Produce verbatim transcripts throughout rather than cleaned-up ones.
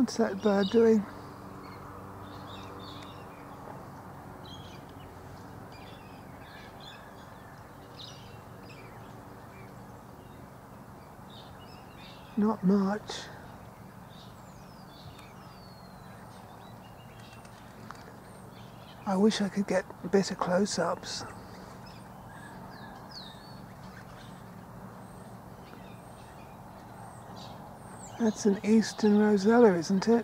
What's that bird doing? Not much. I wish I could get better close-ups. That's an Eastern Rosella, isn't it?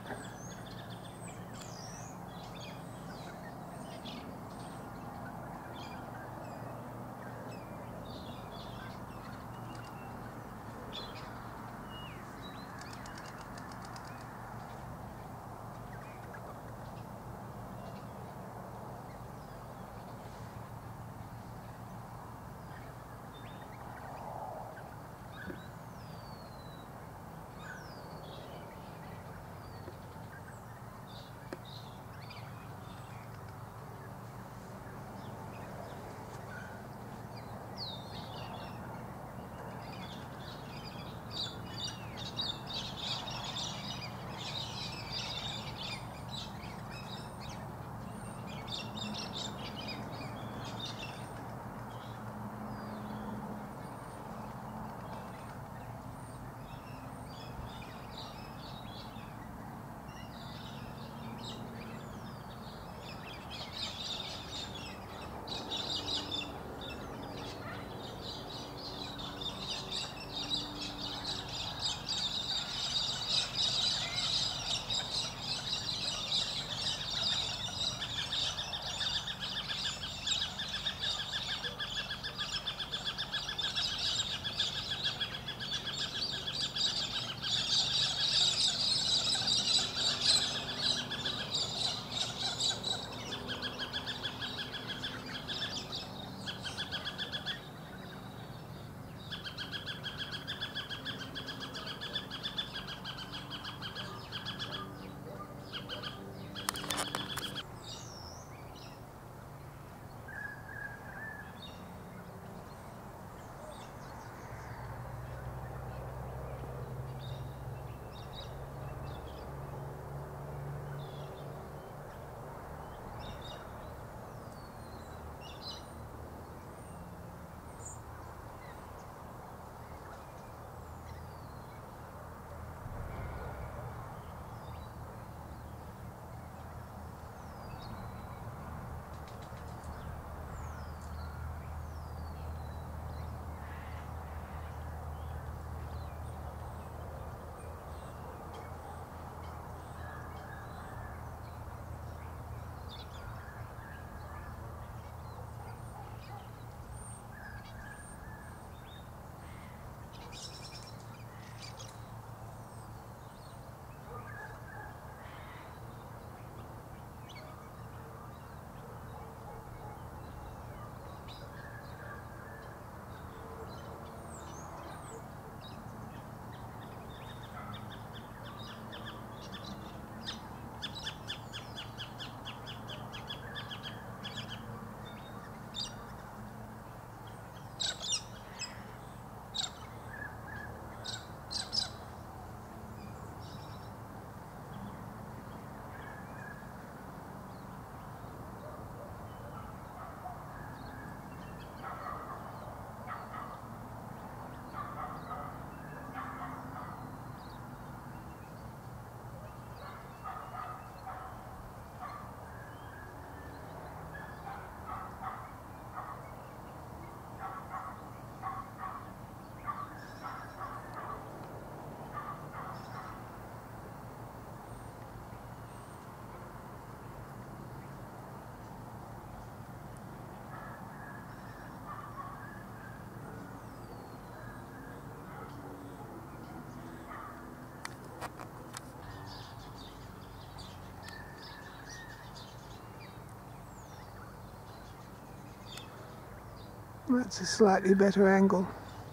That's a slightly better angle.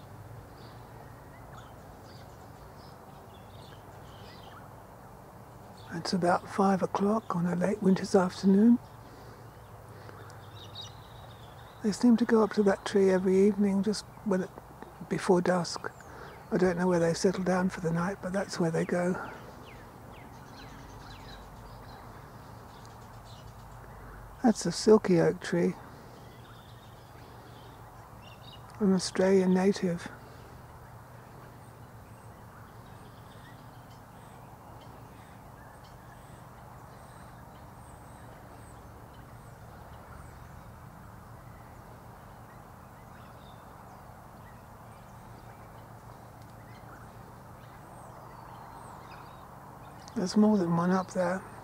It's about five o'clock on a late winter's afternoon. They seem to go up to that tree every evening, just when it, before dusk. I don't know where they settle down for the night, but that's where they go. That's a silky oak tree. An Australian native. There's more than one up there.